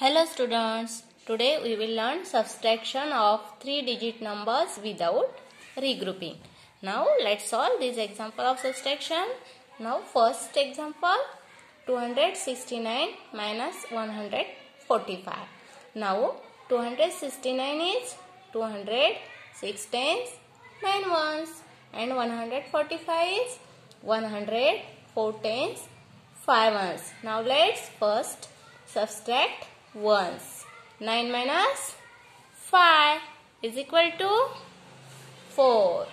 Hello students, today we will learn subtraction of 3-digit numbers without regrouping. Now let's solve this example of subtraction. Now first example, 269 minus 145. Now 269 is 200, 6 tens, 9 ones, and 145 is 100, 4 tens, 5 ones. Now let's first subtract ones. 9 minus 5 is equal to 4.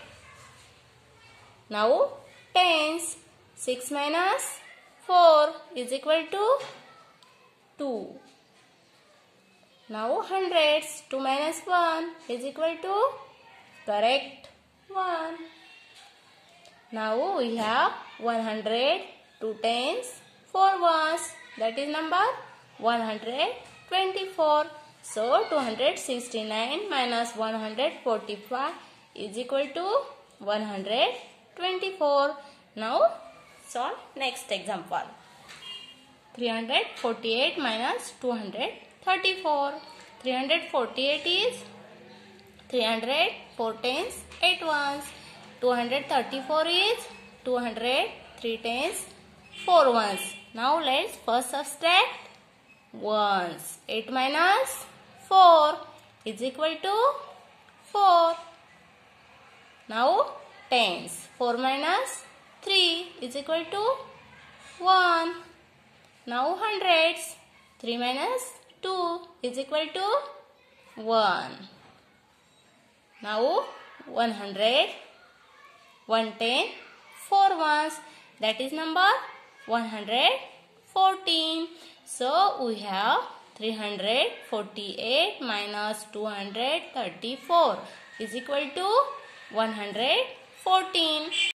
Now tens. 6 minus 4 is equal to 2. Now hundreds. 2 minus 1 is equal to correct 1. Now we have 100, 2 tens, 4 ones. That is number 124. So 269 minus 145 is equal to 124. Now solve next example. 348 minus 234. 348 is 300, 4 tens, 8 ones. 234 is 200, 3 tens, 4 ones. Now let's first subtract ones. 8 minus 4 is equal to 4. Now tens. 4 minus 3 is equal to 1. Now hundreds. 3 minus 2 is equal to 1. Now 100, 110, 4 ones. That is number 114. So we have 348 minus 234 is equal to 114.